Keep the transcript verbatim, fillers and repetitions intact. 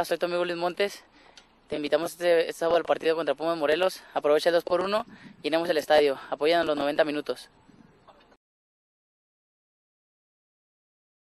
Hola, soy tu amigo Luis Montes. Te invitamos este, este sábado al partido contra Pumas Morelos. Aprovecha el dos por uno, llenemos el estadio, apóyanos los noventa minutos.